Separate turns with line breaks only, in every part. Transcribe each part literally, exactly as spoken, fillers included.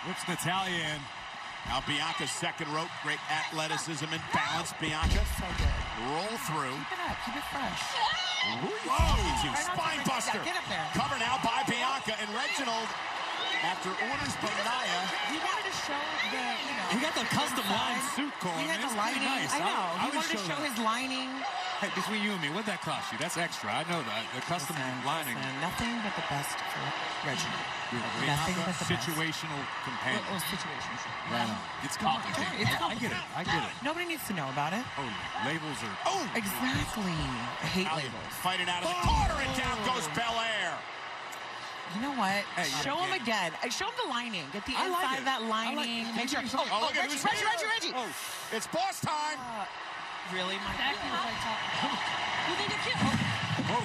Whips Natalya in.
Now Bianca's second rope. Great athleticism and balance. Bianca.
So good.
Roll through.
Keep it up. Keep it fresh.
Whoa!
Right
Spine
on top of
buster.
it. Get up there.
Cover now by Bianca. And Reginald, after orders from Nia.
He wanted to show the, you know.
He got the custom line
inside.
suit, Cole.
He had
It's
the
pretty
lining.
nice.
I know.
I- I
he
would
wanted to
show
show
that.
his lining.
Hey, between you and me, what'd that cost you? That's extra. I know that. The custom
Listen,
lining.
listen, nothing but the best for Reginald.
Bianca,
Nothing but the best.
situational companion.
Little situations.
Right on. It's complicated.
It's
I get it. I get it.
Nobody needs to know about it.
Oh, labels are.
Oh!
Exactly. I hate
Natalya
labels.
fighting out of the corner, and down goes Belair.
You know what?
Hey, you
show
gotta
him
get-
again. Uh, Show him the lining. Get the
I like
inside
it.
of that
I like
lining.
it.
Make sure.
Oh,
Oh,
look at
Reggie,
who's
Reggie,
here.
Reggie, Reggie.
Oh, it's boss time.
Uh, really, Mike?
You think it's cute?
Whoa.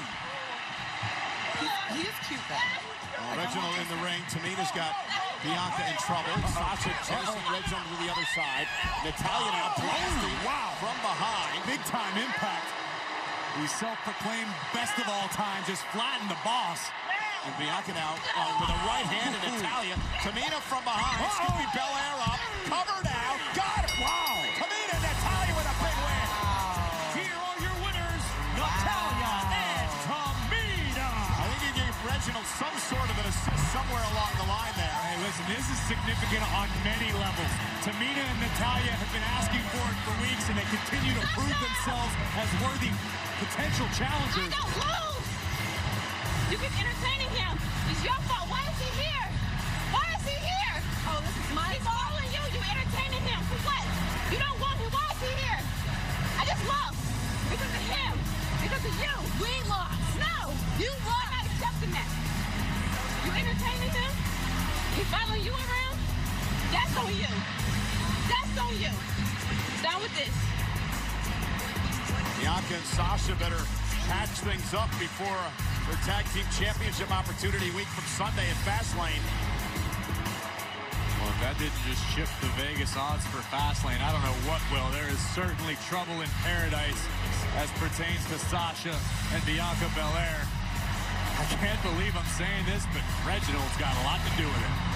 He, he is cute, though.
Oh, Reginald in the ring. Tamina's got Bianca in trouble. Sasha chasing Reginald to the other side. Natalya now blasting wow. from behind.
Big time impact. The self-proclaimed best of all time just flattened the boss.
And Bianca now uh, with a right hand to Natalya. Tamina from behind.
Uh-oh.
Scoopy Belair up. Cover now. Got it. Wow. Tamina and Natalya with a big win.
Here are your winners, Natalya and Tamina.
I think he gave Reginald some sort of an assist somewhere along the line there.
Hey, listen, this is significant on many levels. Tamina and Natalya have been asking for it for weeks, and they continue to prove themselves as worthy potential challengers.
Don't lose! You keep entertaining him. It's your fault. Why is he here? Why is he here? Oh, this is my He's following you. You entertaining him. For what? You don't want him. Why is he here? I just lost. Because of him. Because of you. We lost. No. You lost. I'm not accepting that. You entertaining him? He's following you around? That's on you. That's on you. Down with this.
Bianca and Sasha better patch things up before their tag team championship opportunity week from Sunday at Fastlane.
Well, if that didn't just shift the Vegas odds for Fastlane, I don't know what will. There is certainly trouble in paradise as pertains to Sasha and Bianca Belair. I can't believe I'm saying this, but Reginald's got a lot to do with it.